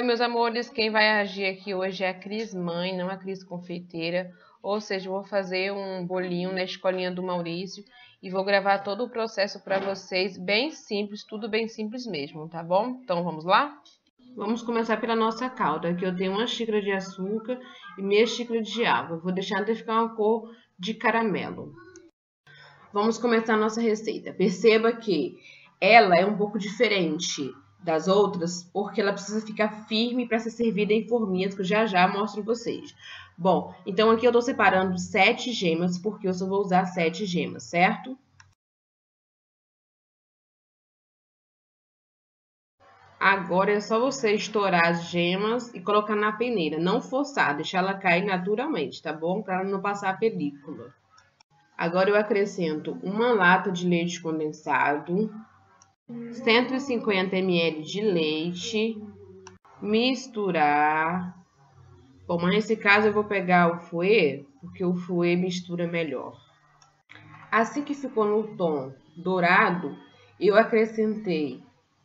Oi, meus amores, quem vai agir aqui hoje é a Cris mãe, não a Cris confeiteira. Ou seja, eu vou fazer um bolinho na escolinha do Maurício e vou gravar todo o processo para vocês, bem simples, tudo bem simples mesmo, tá bom? Então vamos lá? Vamos começar pela nossa calda. Aqui eu tenho 1 xícara de açúcar e meia xícara de água. Vou deixar até ficar uma cor de caramelo. Vamos começar a nossa receita. Perceba que ela é um pouco diferente das outras, porque ela precisa ficar firme para ser servida em forminhas, que eu já mostro para vocês. Bom, então aqui eu estou separando 7 gemas, porque eu só vou usar 7 gemas, certo? Agora é só você estourar as gemas e colocar na peneira, não forçar, deixar ela cair naturalmente, tá bom? Para não passar a película. Agora eu acrescento 1 lata de leite condensado, 150 ml de leite, misturar. Bom, mas nesse caso eu vou pegar o fouet, porque o fouet mistura melhor. Assim que ficou no tom dourado, eu acrescentei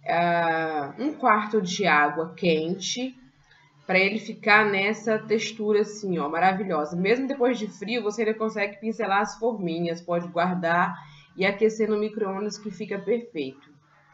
1/4 de água quente, para ele ficar nessa textura assim, ó, maravilhosa. Mesmo depois de frio, você ainda consegue pincelar as forminhas, pode guardar e aquecer no micro-ondas que fica perfeito.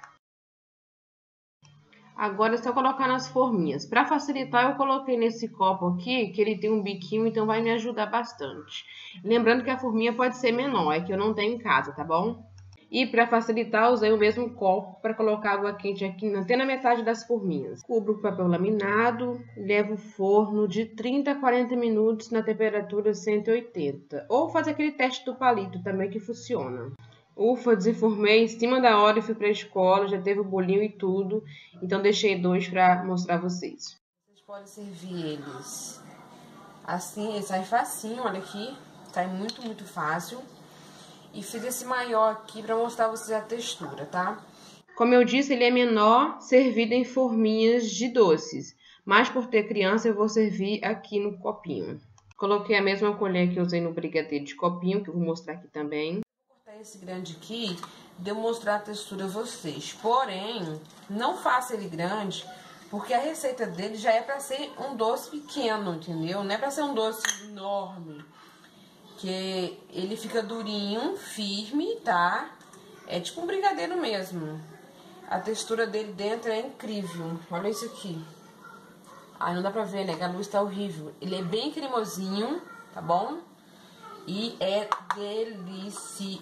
Agora é só colocar nas forminhas. Para facilitar, eu coloquei nesse copo aqui, que ele tem um biquinho, então vai me ajudar bastante. Lembrando que a forminha pode ser menor, é que eu não tenho em casa, tá bom? E para facilitar, usei o mesmo copo para colocar água quente aqui até na metade das forminhas. Cubro com papel laminado, levo o forno de 30 a 40 minutos na temperatura 180. Ou faz aquele teste do palito também que funciona. Ufa, desenformei em cima da hora e fui para a escola, já teve o bolinho e tudo, então deixei 2 para mostrar a vocês. Vocês podem servir eles assim, ele sai facinho, olha aqui, sai muito fácil. E fiz esse maior aqui para mostrar a vocês a textura, tá? Como eu disse, ele é menor, servido em forminhas de doces, mas por ter criança eu vou servir aqui no copinho. Coloquei a mesma colher que eu usei no brigadeiro de copinho, que eu vou mostrar aqui também. Vou cortar esse grande aqui, de eu mostrar a textura a vocês. Porém, não faça ele grande, porque a receita dele já é para ser um doce pequeno, entendeu? Não é para ser um doce enorme. Que ele fica durinho, firme, tá? É tipo um brigadeiro mesmo. A textura dele dentro é incrível. Olha isso aqui. Ai, não dá pra ver, né? Que a luz tá horrível. Ele é bem cremosinho, tá bom? E é delicioso.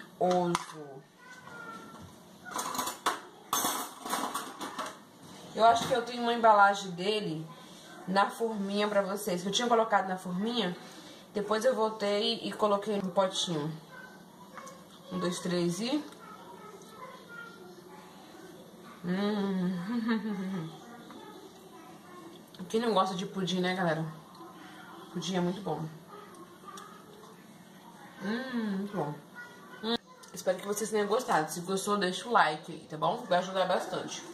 Eu acho que eu tenho uma embalagem dele na forminha pra vocês. Eu tinha colocado na forminha. Depois eu voltei e coloquei no potinho. 1, 2, 3 e... Quem não gosta de pudim, né, galera? Pudim é muito bom. Muito bom. Espero que vocês tenham gostado. Se gostou, deixa o like aí, tá bom? Vai ajudar bastante.